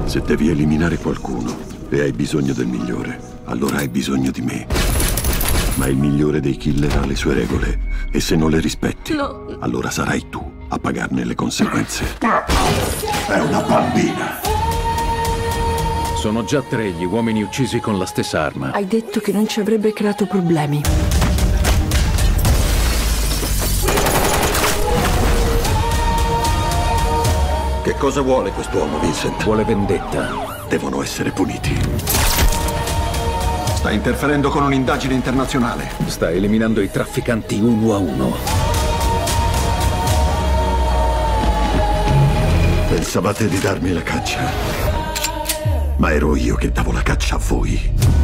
Se devi eliminare qualcuno e hai bisogno del migliore, allora hai bisogno di me. Ma il migliore dei killer ha le sue regole e se non le rispetti, allora sarai tu a pagarne le conseguenze. È una bambina. Sono già 3 gli uomini uccisi con la stessa arma. Hai detto che non ci avrebbe creato problemi. Che cosa vuole quest'uomo, Vincent? Vuole vendetta. Devono essere puniti. Sta interferendo con un'indagine internazionale. Sta eliminando i trafficanti uno a uno. Pensavate di darmi la caccia, ma ero io che davo la caccia a voi.